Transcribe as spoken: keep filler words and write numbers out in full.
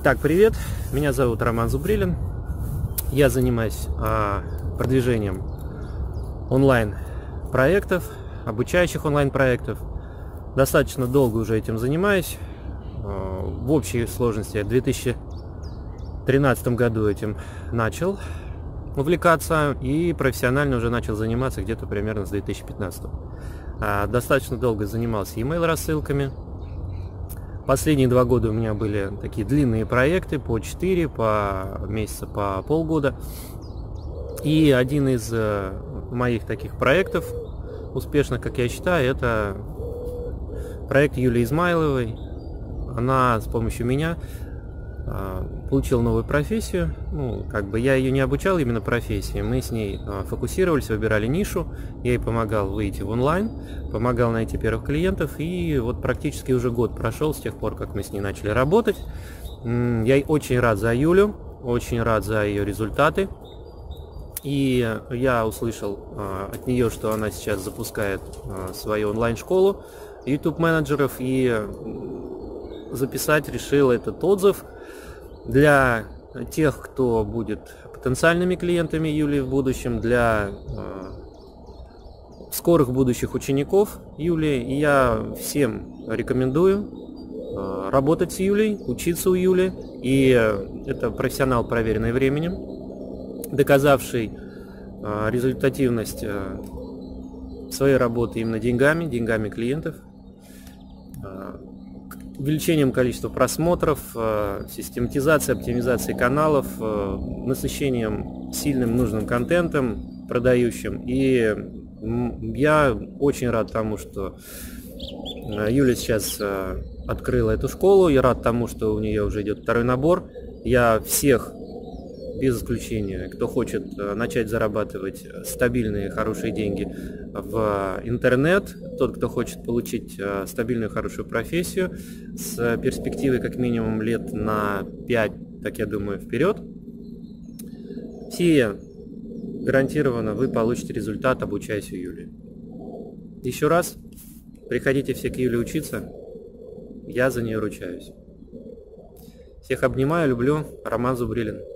Так, привет, меня зовут Роман Зубрилин. Я занимаюсь а, продвижением онлайн-проектов, обучающих онлайн-проектов. Достаточно долго уже этим занимаюсь. А, в общей сложности в две тысячи тринадцатом году этим начал увлекаться и профессионально уже начал заниматься где-то примерно с две тысячи пятнадцатого. А, достаточно долго занимался email рассылками. Последние два года у меня были такие длинные проекты по четыре, по месяца, по полгода. И один из э, моих таких проектов, успешных, как я считаю, это проект Юлии Измайловой. Она с помощью меня э, получила новую профессию. Ну, как бы я ее не обучал именно профессии. Мы с ней э, фокусировались, выбирали нишу. Я ей помогал выйти в онлайн, помогал найти первых клиентов. И вот практически уже год прошел с тех пор, как мы с ней начали работать. Я очень рад за Юлю, очень рад за ее результаты. И я услышал э, от нее, что она сейчас запускает э, свою онлайн-школу YouTube менеджеров, и записать решил этот отзыв для тех, кто будет потенциальными клиентами Юлии в будущем, для э, скорых будущих учеников Юлии. И я всем рекомендую э, работать с Юлей, учиться у Юли. И это профессионал, проверенный временем, доказавший э, результативность э, своей работы именно деньгами, деньгами клиентов, э, увеличением количества просмотров, э, систематизацией, оптимизацией каналов, э, насыщением сильным нужным контентом, продающим. И я очень рад тому, что Юля сейчас э, открыла эту школу. Я рад тому, что у нее уже идет второй набор. Я всех, без исключения, кто хочет начать зарабатывать стабильные, хорошие деньги в интернет, тот, кто хочет получить стабильную, хорошую профессию с перспективой как минимум лет на пять, так я думаю, вперед, все гарантированно вы получите результат, обучаясь у Юли. Еще раз, приходите все к Юле учиться, я за нее ручаюсь. Всех обнимаю, люблю, Роман Зубрилин.